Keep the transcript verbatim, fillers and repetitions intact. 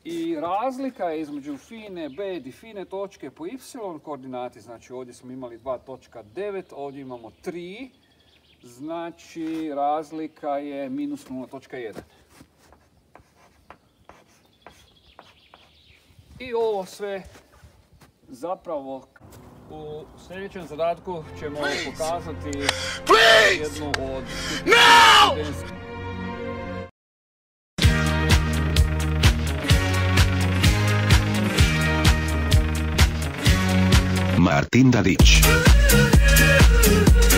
I razlika je između fine B i fine točke po y koordinati, znači ovdje smo imali dva točka devet, ovdje imamo tri, znači razlika je minus nula točka jedan. I ovo sve zapravo u sljedećem zadatku ćemo pokazati jednu od... No! Martín Dadich.